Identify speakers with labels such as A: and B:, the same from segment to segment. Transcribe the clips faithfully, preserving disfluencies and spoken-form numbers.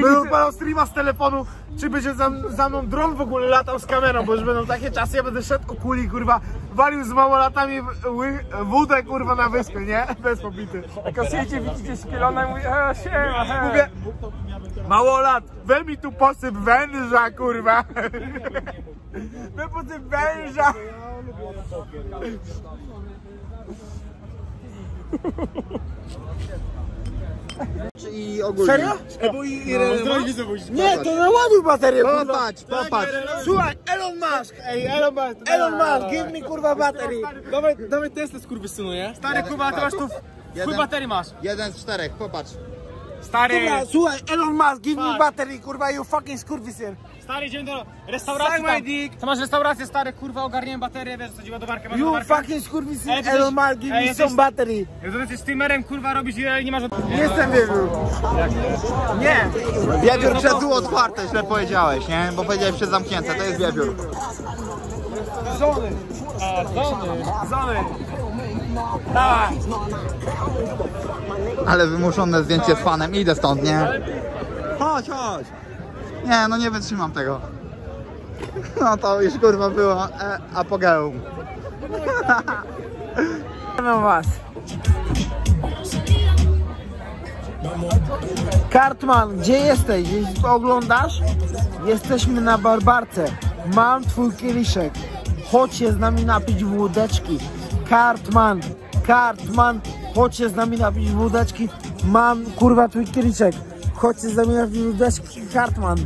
A: Będę odpalał streama z telefonu, czy będzie za, za mną dron w ogóle latał z kamerą, bo już będą takie czasy, ja będę szedł o kuli, kurwa, walił z małolatami wódę, kurwa, na wyspie, nie? Bez pobity.
B: Jak osiedzicie, widzicie szkielona i mówię, a siema, hej.
A: Mówię, małolat, weź mi tu posyp węża, kurwa. Weź posyp węża.
C: I ogólnie.
A: Serio?
C: No, i, i no,
A: Nie, to naładuj baterię, kurwa.
C: Popatrz, popatrz.
A: Słuchaj, Elon Musk, ej, Elon Musk, Elon Musk, give me, kurwa, baterii.
B: Dawaj, dawaj testy, skurwysynu, nie? Stary, kurwa, ty masz tu, chuj baterii masz.
C: Jeden z czterech, popatrz.
B: Stary,
A: Dobra, słuchaj, Elon Musk, give me baterii, kurwa, you fucking skurwysyn.
B: stary, idziemy do restauracji tam. To masz restaurację, stary, kurwa, ogarniemy baterię, wiesz, co ci ładowarkę, masz
A: You
B: ładowarkę.
A: fucking skurwysyn,
B: Ej, ty
A: Elon
B: jesteś-
A: Musk, give
B: ej,
A: me
B: jesteś-
A: some baterii.
B: Jak to jesteś streamerem, kurwa, robisz i nie masz...
A: Nie jestem wiewiór. Nie.
C: Wiewiór przez dół otwarte, źle powiedziałeś, nie? Bo powiedziałeś przez zamknięte, to jest wiewiór.
A: Żony.
B: A, zony.
A: Żony.
B: Dawaj.
C: Ale wymuszone zdjęcie z fanem, idę stąd, nie? Chodź, chodź. Nie, no nie wytrzymam tego. No to już kurwa było e, apogeum.
A: Mam was. Cartman, gdzie jesteś? Jeśli to oglądasz? Jesteśmy na Barbarce. Mam twój kieliszek. Chodź się z nami napić wódeczki. Cartman, Cartman, chodź się z nami napić wódeczki. Mam, kurwa, twój kieliszek. Chodź się z nami napić wódeczki. Cartman.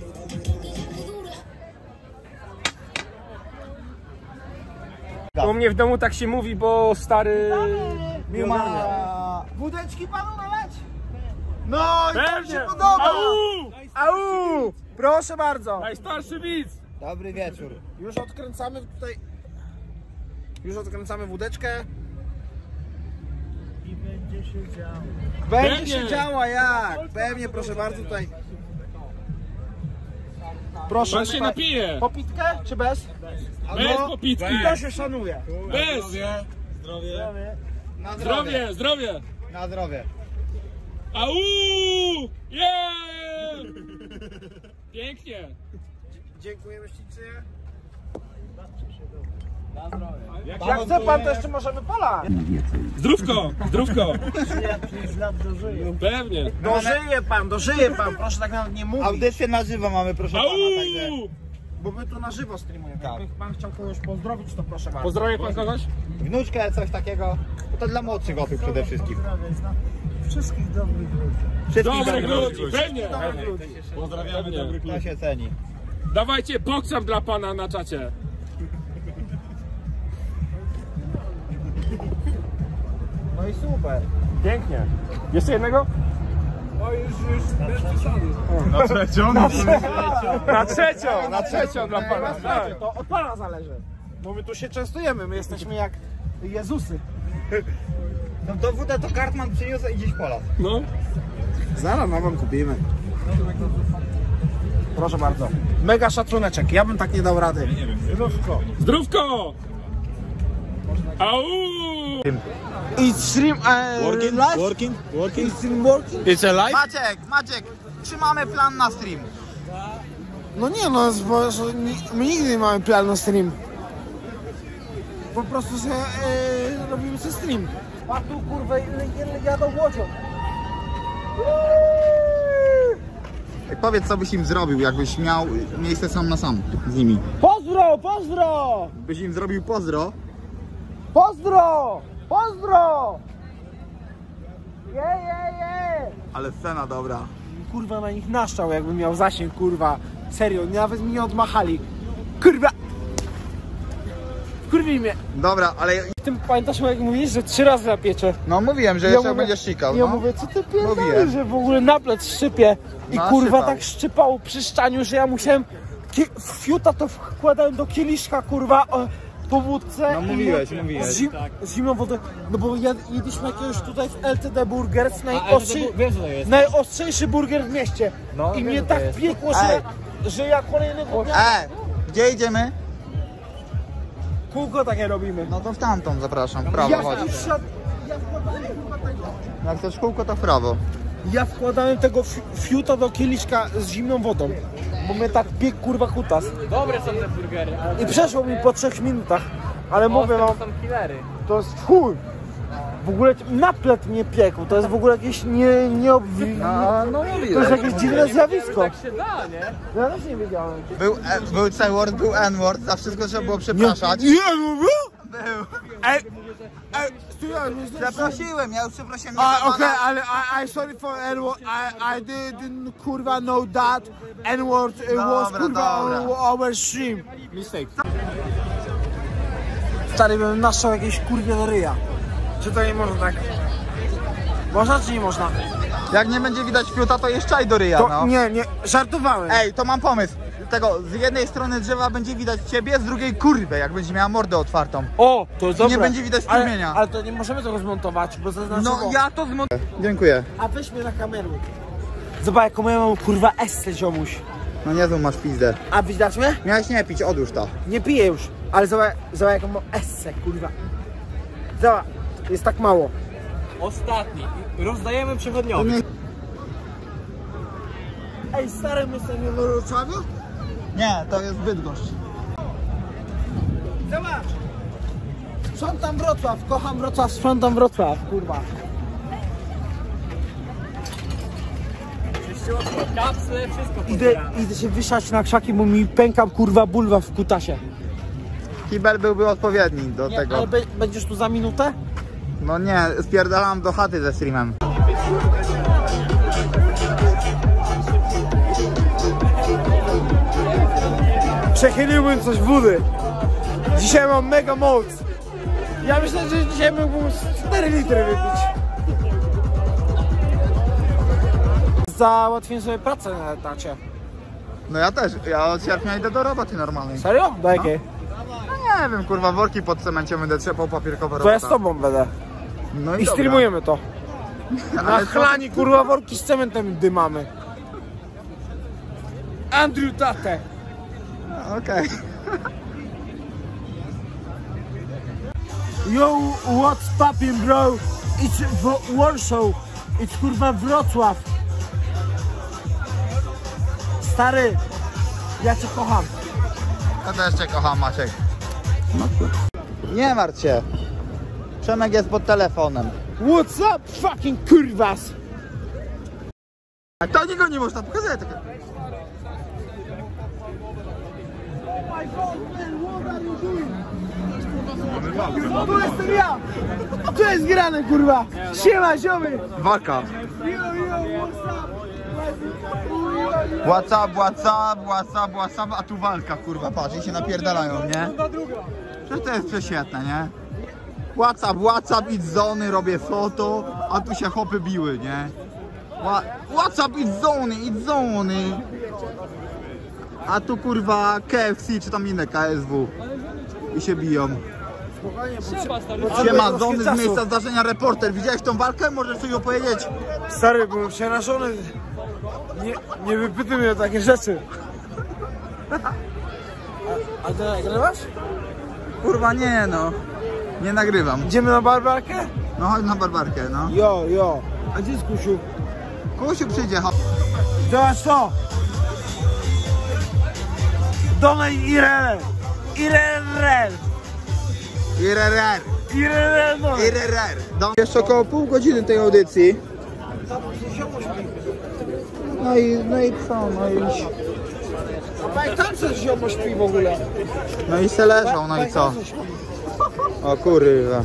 B: U mnie w domu tak się mówi, bo stary...
A: Nie ma. Wódeczki panu nalać? No i to mi się
B: Pewnie.
A: podoba.
B: Au!
A: Au! Proszę bardzo.
B: Najstarszy widz!
C: Dobry wieczór.
A: Już odkręcamy tutaj. Już odkręcamy wódeczkę. I będzie się działo. Będzie
B: Pewnie.
A: się działo jak? Pewnie, proszę bardzo tutaj. Proszę.
B: Pan się
A: tutaj.
B: napije!
A: Popitkę czy bez?
B: Bez popitki!
A: To się szanuje.
B: Bez!
C: Na
B: Zdrowie, zdrowie!
C: Na zdrowie.
B: Au! Yeah! Pięknie!
A: Dziękujemy ślicznie. Jak chce pan, to jeszcze możemy polać.
B: Zdrówko! Zdrówko! Pewnie!
A: Dożyje pan, dożyje pan, proszę tak nawet nie mówić.
C: Audycję na żywo mamy, proszę
B: Au!
C: pana, także.
A: Bo my tu na żywo streamujemy.
C: Tak.
A: Jakby pan chciał kogoś pozdrowić, to proszę bardzo.
B: Pozdrowie pan kogoś?
C: Wnuczkę, coś takiego. To dla młodszych osób przede wszystkim.
A: Wszystkich dobrych ludzi.
C: Wszystkich
B: Dobrych
C: dobrych
B: ludzi! Pewnie!
C: Pozdrawiamy dobrych ludzi. To się ceni.
B: Dawajcie boksam dla pana na czacie!
A: No i super.
B: Pięknie! Jeszcze jednego?
C: Na trzecią?
B: Na trzecią! Na trzecią dla pana! Tak.
A: To od pana zależy. Bo my tu się częstujemy, my jesteśmy jak Jezusy.
C: No to wódę to Cartman przyniósł i gdzieś pola.
B: No.
A: Zaraz na wam kupimy. Proszę bardzo. Mega szacuneczek, ja bym tak nie dał rady. Zdrówko.
B: Zdrówko! Au!
A: It's stream uh,
C: Working?
A: live?
C: Working? Working?
A: It's stream working?
B: It's alive?
C: Maciek, Maciek, czy mamy plan na stream?
A: No nie no, bo że ni- my nigdy nie mamy planu na stream. Po prostu sobie e, robimy sobie stream. A tu kurwa jadą łodzią.
C: Powiedz, co byś im zrobił, jakbyś miał miejsce sam na sam z nimi.
A: Pozdro, pozdro!
C: Byś im zrobił pozdro.
A: Pozdro! Pozdro! Je, je, je!
C: Ale scena dobra.
A: Kurwa na nich naszczał, jakby miał zasięg, kurwa. Serio, nawet mi nie odmachali. Kurwa! Kurwi mnie.
C: Dobra, ale
B: Tym pamiętasz, jak mówisz, że trzy razy na piecze.
C: no mówiłem, że jeszcze będziesz sikał,
A: Ja
C: no.
A: mówię, co ty pierdolisz,
C: Mówiłem.
A: że w ogóle naplet szczypie. I
C: No,
A: kurwa
C: szczypał.
A: tak szczypał przy szczaniu, że ja musiałem kie- fiuta to wkładałem do kieliszka, kurwa, o, po wódce.
C: No
A: i
C: mówiłeś,
A: mu-
C: mówiłeś.
A: Z, zim, z zimną wodą, no bo jad, jedliśmy jakiegoś tutaj w L T D Burgers, najostrzy, najostrzejszy burger w mieście.
C: No,
A: I
C: wiem,
A: mnie
C: co to
A: tak
C: jest.
A: piekło, że, że ja kolejnego dnia
C: E, gdzie idziemy?
A: kółko takie robimy.
C: No to w tamtą zapraszam, w prawo
A: Ja
C: chodź.
A: wsiad- ja wkładałem kurwa tego.
C: Jak chcesz kółko, to w prawo.
A: Ja wkładałem tego fi fiuta do kieliszka z zimną wodą, bo mnie tak piekł kurwa kutas.
B: Dobre są te burgery, ale
A: I przeszło mi po trzech minutach, ale mówię
B: to
A: wam,
B: są killery.
A: to jest chuj. W ogóle naplet mnie piekł, to jest w ogóle jakieś nie, nie obwi...
C: No, no
A: To jest jakieś dziwne zjawisko.
B: Tak się da, nie?
A: Ja też nie wiedziałem.
C: Był, e, był C-word, był N-word, za wszystko trzeba było przepraszać.
A: Nie, no był?
C: Był.
A: Ej, ej, słuchaj,
C: Przeprosiłem, ja już przeprosiłem.
A: A,
C: nie
A: okej,
C: pana.
A: ale I, I sorry for N-word, I, I didn't kurwa know that N-word uh, was
C: Dobra,
A: kurwa
C: dobra.
A: on our stream. Mistake. Stary, bym naszał jakieś kurwie do ryja. Czy to nie można tak? Można czy nie można?
C: Jak nie będzie widać fiuta, to jest czaj do ryja,
A: To,
C: no.
A: nie, nie, żartowałem.
C: Ej, to mam pomysł. Tego, z jednej strony drzewa będzie widać ciebie, z drugiej kurwę, jak będzie miała mordę otwartą.
A: O, to jest dobre.
C: Nie będzie widać
A: ale,
C: strumienia.
A: ale to nie możemy tego zmontować, bo zaznaczyło.
C: No ja to zmontuję. Dziękuję.
A: A weź mnie na kamerę. Zobacz, jaką ja mam kurwa esce, ziomuś.
C: No niezłą masz pizdę.
A: A widać mnie?
C: Miałeś nie pić, odłóż to.
A: Nie piję już, ale zobacz, zobacz jaką mam esce, kurwa. Zobacz, jest tak mało.
B: Ostatni. Rozdajemy przechodniowi.
A: Ej, stary, my jesteśmy w Wrocławiu?
C: Nie, to jest Bydgoszcz.
A: Zobacz. Sprzątam Wrocław, kocham Wrocław, sprzątam Wrocław, kurwa.
B: Kapsle, wszystko
A: Idę, idę się wysiać na krzaki, bo mi pęka kurwa bulwa w kutasie.
C: Kibel byłby odpowiedni do
A: Nie,
C: tego.
A: ale be, będziesz tu za minutę?
C: No nie, spierdalam do chaty ze streamem.
A: Przechyliłbym coś wody. Dzisiaj mam mega moc. Ja myślę, że dzisiaj mógłbym cztery litry wypić. Załatwiłem sobie pracę na etacie.
C: No ja też, ja od sierpnia idę do roboty normalnej.
A: Serio? Do jakiej?
C: No nie wiem, kurwa, worki pod cemencie będę trzepał, papierkowe
A: To ja
C: robota.
A: z tobą będę.
C: No
A: I
C: dobra.
A: streamujemy to. Na
C: Ale to-
A: chlani kurwa worki z cementem dymamy. Andrew Tate.
C: Okej.
A: Yo, what's poppin', bro? It's w- Warsaw. It's kurwa Wrocław. Stary, ja cię kocham.
C: Ja też cię kocham, Maciek. Nie martw się. Przemek jest pod telefonem.
A: What's up, fucking kurwas?
C: A to nikogo nie można pokazać. Tak.
A: Tu jestem ja! Tu jest grane, kurwa! Siema, ziomy!
C: Walka.
A: Yo, yo, what's up?
C: Whatsapp, Whatsapp, Whatsapp, Whatsapp, a tu walka, kurwa, patrz, i się napierdalają, nie? Przecież to jest prześwietne, nie? Whatsapp, Whatsapp, idź z zony, robię foto, a tu się hopy biły, nie? Wha Whatsapp, idź z zony, idź z zony. A tu kurwa K F C czy tam inne K S W. I się biją. Siema, zony z miejsca zdarzenia, reporter. Widziałeś tą walkę? Możesz coś opowiedzieć?
A: Stary, byłem przerażony. Nie, nie wypytuj mnie o takie rzeczy. A, a ty nagrywasz?
C: Kurwa nie no. Nie nagrywam.
A: Idziemy na barbarkę?
C: No chodź na barbarkę, no.
A: Jo, jo. A gdzie jest Kusiu?
C: Kusiu przyjdzie, ho.
A: Zobacz to! Donaj Irel! Irel!
C: Irrer.
A: Irel!
C: Irrer. Jeszcze około pół godziny tej audycji. No i, no i co, no i...
A: A jak tam coś ziomo śpi w ogóle?
C: No i se leżą, no i co? O kurwa.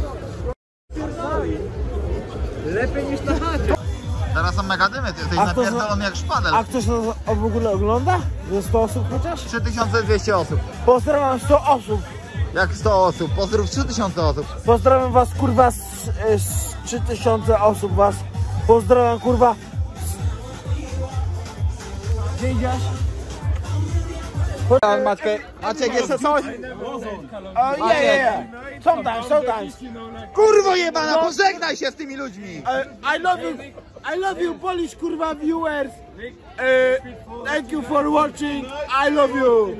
B: Lepiej niż na chacie.
C: Teraz są mega dymy, ty jesteś
A: A kto
C: napierdolony jak szpadel.
A: A ktoś nas w ogóle ogląda? Ze sto osób chociaż?
C: trzy tysiące dwieście osób.
A: Pozdrawiam sto osób.
C: Jak sto osób? Pozdrów trzy tysiące osób.
A: Pozdrawiam was kurwa z, z trzy tysiące osób was. Pozdrawiam kurwa. Gdzie idziesz?
C: Maciek, Maciek, jeszcze coś?
A: O nie, nie, nie. Sometimes, sometimes.
C: Kurwo jebana, pożegnaj się z tymi ludźmi!
A: Uh, I love you, I love you Polish kurwa viewers. Uh, thank you for watching. I love you.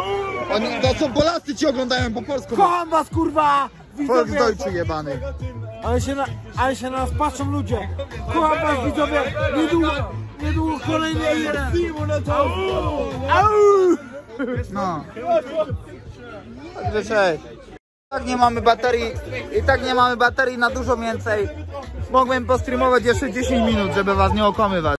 C: Oni, to są Polacy ci oglądają po polsku.
A: Kocham was kurwa. Widzowie.
C: Volksdeutsche jebany.
A: Ale się na, ale się na nas patrzą ludzie. Kocham was widzowie, niedługo, niedługo kolejny jeden. Au!
C: No. Także cześć. I tak nie mamy baterii, i tak nie mamy baterii na dużo więcej. Mogłem postreamować jeszcze dziesięć minut, żeby was nie okłamywać.